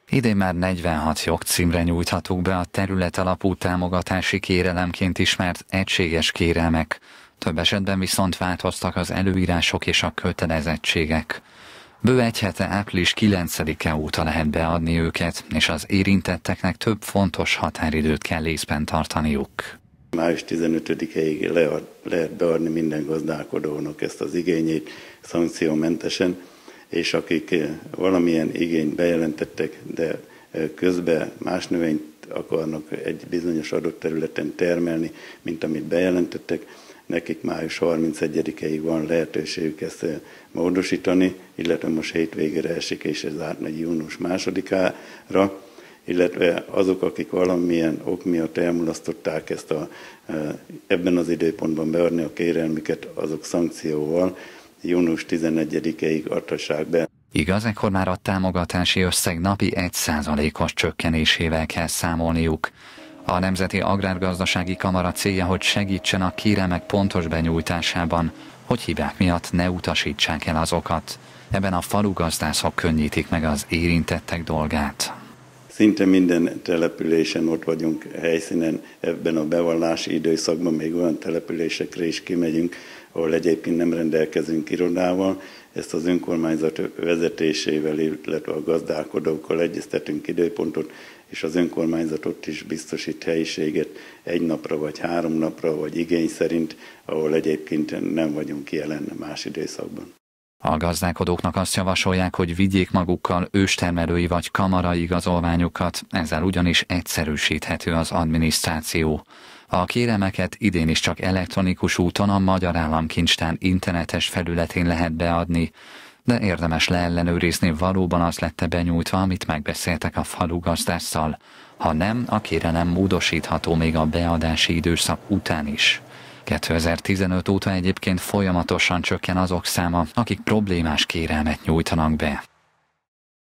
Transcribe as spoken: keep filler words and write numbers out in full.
Idén már negyvenhat jogcímre nyújthatók be a terület alapú támogatási kérelemként ismert egységes kérelmek. Több esetben viszont változtak az előírások és a kötelezettségek. Bő egy hete április kilencedike óta lehet beadni őket, és az érintetteknek több fontos határidőt kell észben tartaniuk. május tizenötödikéig lehet beadni minden gazdálkodónak ezt az igényét szankciómentesen, és akik valamilyen igényt bejelentettek, de közben más növényt akarnak egy bizonyos adott területen termelni, mint amit bejelentettek, nekik május harmincegyedikéig van lehetőségük ezt módosítani, illetve most hétvégére esik, és ez átmegy június másodikára, illetve azok, akik valamilyen ok miatt elmulasztották ezt a, ebben az időpontban beadni a kérelmüket, azok szankcióval június tizenegyedikéig adhassák be. Igaz, ekkor már a támogatási összeg napi egy százalékos csökkenésével kell számolniuk. A Nemzeti Agrárgazdasági Kamara célja, hogy segítsen a kérelmek pontos benyújtásában, hogy hibák miatt ne utasítsák el azokat. Ebben a falugazdászok könnyítik meg az érintettek dolgát. Szinte minden településen ott vagyunk helyszínen, ebben a bevallási időszakban még olyan településekre is kimegyünk, ahol egyébként nem rendelkezünk irodával. Ezt az önkormányzat vezetésével, illetve a gazdálkodókkal egyeztetünk időpontot, és az önkormányzat ott is biztosít helyiséget egy napra, vagy három napra, vagy igény szerint, ahol egyébként nem vagyunk jelen más időszakban. A gazdálkodóknak azt javasolják, hogy vigyék magukkal őstermelői vagy kamarai igazolványukat, ezzel ugyanis egyszerűsíthető az adminisztráció. A kérelmeket idén is csak elektronikus úton a Magyar Államkincstár internetes felületén lehet beadni, de érdemes leellenőrizni, valóban az lett benyújtva, amit megbeszéltek a falugazdásszal. Ha nem, a kérelem módosítható még a beadási időszak után is. kétezer-tizenöt óta egyébként folyamatosan csökken azok száma, akik problémás kérelmet nyújtanak be.